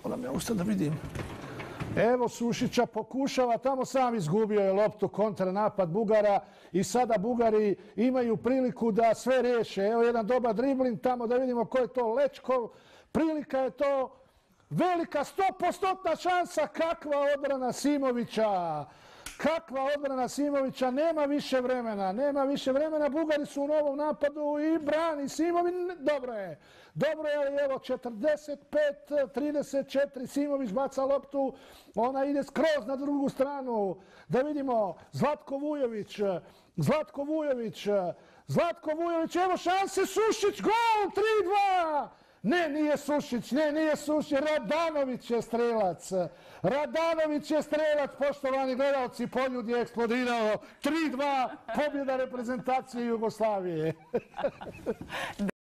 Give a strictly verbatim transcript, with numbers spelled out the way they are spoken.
Moram ja ustati da vidim. Evo Sušića pokušava, tamo sam izgubio je loptu, kontranapad Bugara i sada Bugari imaju priliku da sve riješe. Evo jedan dobar dribling tamo da vidimo ko je to Lečkov. Prilika je to velika stopostotna šansa. Kakva odbrana Simovića! Kakva odbrana Simovića, nema više vremena, nema više vremena, Bugari su u novom napadu i brani Simović, dobro je, dobro je, ali evo četrdeset pet trideset četiri, Simović baca loptu, ona ide skroz na drugu stranu, da vidimo, Zlatko Vujović, Zlatko Vujović, Zlatko Vujović, evo šanse, Sušić, gol, tri dva! Ne, nije Sušić, ne, nije Sušić, Radanović je strelac. Radanović je strelac, poštovani gledalci, Poljud je eksplodirao. tri dva, pobjeda reprezentacije Jugoslavije.